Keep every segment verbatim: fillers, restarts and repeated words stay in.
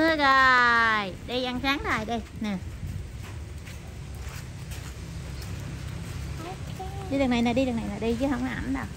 Rồi đi ăn sáng rồi đi nè. Đi đường này nè, đi đường này nè, đi chứ không có ẩm đâu.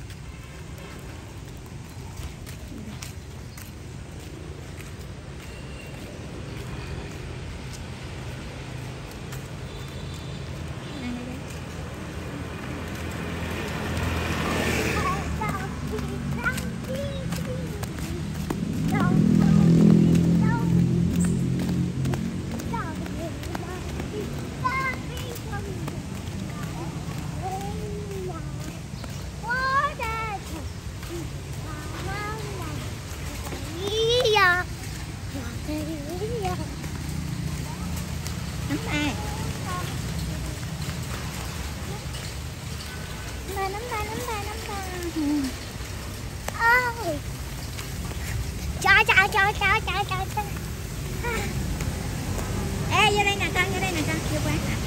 Nắm tay. Nắm tay, nắm tay, nắm tay. Ôi. Trời trời trời trời trời trời. Ê vô đây nè con, vô đây nè con, vô quán nè.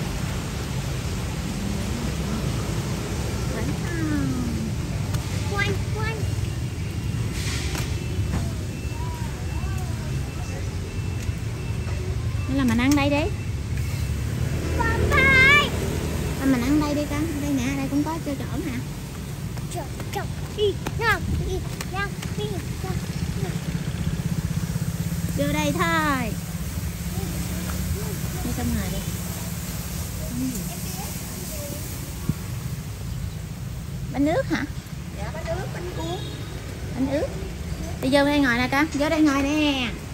Vẫn không. Quay quay. Nên là mình ăn đây đi. Mình ăn đây đi con, đây nè, đây cũng có chỗ chỗ nè. Vô đây thôi. Đi trong ngoài đi. Bánh nước hả? Dạ bánh ướt, bánh cuốn. Bánh ướt. Đi vô đây ngồi nè con, vô đây ngồi nè.